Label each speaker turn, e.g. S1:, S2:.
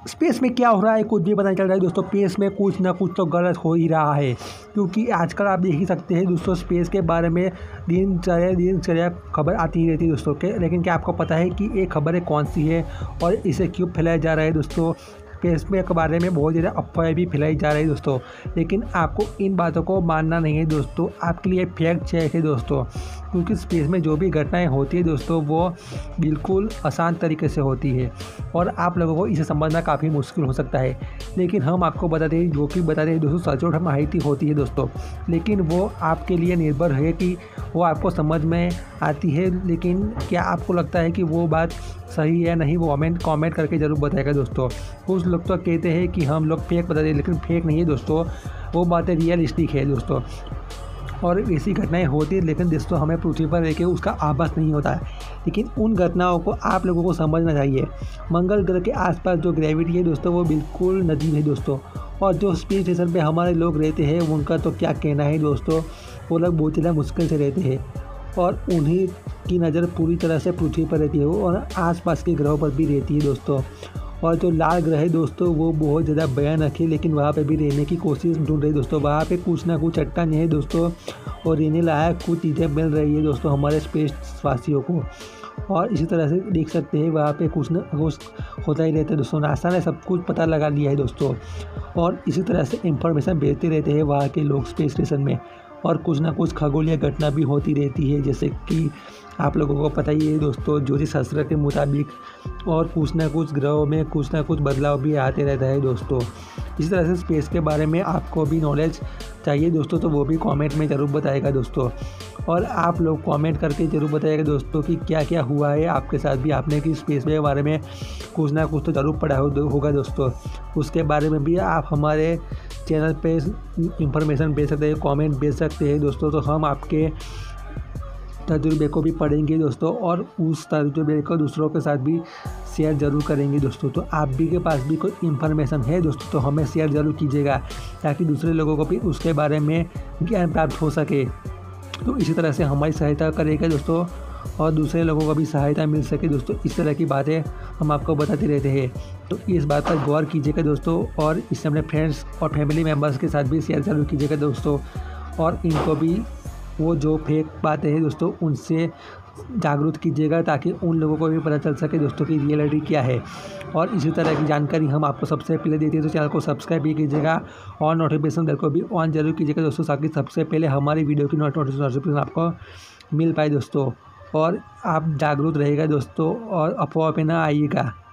S1: Space में क्या हो रहा है कुछ भी पता नहीं चल रहा है दोस्तों। स्पेस में कुछ ना कुछ तो गलत हो ही रहा है, क्योंकि आजकल आप देख ही सकते हैं दोस्तों स्पेस के बारे में दिनचर्या खबर आती ही रहती है दोस्तों के। लेकिन क्या आपको पता है कि ये खबरें कौन सी है और इसे क्यों फैलाया जा रहा है दोस्तों। स्पेस में के बारे में बहुत ज़्यादा अफवाहें भी फैलाई जा रही है दोस्तों, लेकिन आपको इन बातों को मानना नहीं है दोस्तों। आपके लिए फैक्ट चेक है दोस्तों, क्योंकि स्पेस में जो भी घटनाएं होती है दोस्तों वो बिल्कुल आसान तरीके से होती है और आप लोगों को इसे समझना काफ़ी मुश्किल हो सकता है। लेकिन हम आपको बताते हैं, जो कि बताते हैं दोस्तों सचोट माहिती होती है दोस्तों, लेकिन वो आपके लिए निर्भर है कि वो आपको समझ में आती है। लेकिन क्या आपको लगता है कि वो बात सही है नहीं, वो कमेंट करके ज़रूर बताएगा दोस्तों। कुछ लोग तो कहते हैं कि हम लोग फेक बताते हैं, लेकिन फेक नहीं है दोस्तों, वो बातें रियलिस्टिक है दोस्तों। और ऐसी घटनाएं होती है, लेकिन दोस्तों हमें पृथ्वी पर रह के उसका आभास नहीं होता है। लेकिन उन घटनाओं को आप लोगों को समझना चाहिए। मंगल ग्रह के आसपास जो ग्रेविटी है दोस्तों वो बिल्कुल नजीब है दोस्तों। और जो स्पेस स्टेशन पे हमारे लोग रहते हैं उनका तो क्या कहना है दोस्तों, वो लोग बहुत ज़्यादा मुश्किल से रहते हैं और उन्हीं की नज़र पूरी तरह से पृथ्वी पर रहती है और आसपास के ग्रहों पर भी रहती है दोस्तों। और जो लाल ग्रह है दोस्तों वो बहुत ज़्यादा भयानक है, लेकिन वहाँ पे भी रहने की कोशिश ढूंढ रही है दोस्तों। वहाँ पे कुछ ना कुछ चट्टान है दोस्तों और रहने लायक कुछ चीज़ें मिल रही है दोस्तों हमारे स्पेस वासियों को। और इसी तरह से देख सकते हैं वहाँ पे कुछ ना कुछ होता ही रहता है दोस्तों। नासा ने सब कुछ पता लगा लिया है दोस्तों और इसी तरह से इंफॉर्मेशन भेजते रहते हैं वहाँ के लोग स्पेस स्टेशन में। और कुछ ना कुछ खगोलीय घटना भी होती रहती है, जैसे कि आप लोगों को पता ही है दोस्तों ज्योतिष शास्त्र के मुताबिक। और कुछ ना कुछ ग्रहों में कुछ ना कुछ बदलाव भी आते रहता है दोस्तों। इसी तरह से स्पेस के बारे में आपको भी नॉलेज चाहिए दोस्तों, तो वो भी कमेंट में ज़रूर बताएगा दोस्तों। और आप लोग कमेंट करके ज़रूर बताइएगा दोस्तों कि क्या क्या हुआ है आपके साथ भी। आपने कि स्पेस के बारे में कुछ ना कुछ तो ज़रूर पढ़ा होगा दोस्तों, उसके बारे में भी आप हमारे चैनल पे इंफॉर्मेशन भेज सकते हैं, कमेंट भेज सकते हैं दोस्तों। तो हम आपके तजुर्बे को भी पढ़ेंगे दोस्तों और उस तजुर्बे को दूसरों के साथ भी शेयर ज़रूर करेंगे दोस्तों। तो आप भी के पास भी कोई इन्फॉर्मेशन है दोस्तों तो हमें शेयर ज़रूर कीजिएगा, ताकि दूसरे लोगों को भी उसके बारे में ज्ञान प्राप्त हो सके। तो इसी तरह से हमारी सहायता करेगा दोस्तों और दूसरे लोगों को भी सहायता मिल सके दोस्तों। इस तरह की बातें हम आपको बताते रहते हैं, तो इस बात पर गौर कीजिएगा दोस्तों। और इससे अपने फ्रेंड्स और फैमिली मेम्बर्स के साथ भी शेयर ज़रूर कीजिएगा दोस्तों। और इनको भी वो जो फेक बातें हैं दोस्तों उनसे जागरूक कीजिएगा, ताकि उन लोगों को भी पता चल सके दोस्तों की रियलिटी क्या है। और इसी तरह की जानकारी हम आपको सबसे पहले देते हैं, तो चैनल को सब्सक्राइब भी कीजिएगा और नोटिफिकेशन बेल को भी ऑन जरूर कीजिएगा दोस्तों, ताकि सबसे पहले हमारी वीडियो की नोटिफिकेशन आपको मिल पाए दोस्तों। और आप जागरूक रहिएगा दोस्तों और अफवाह पे ना आइएगा।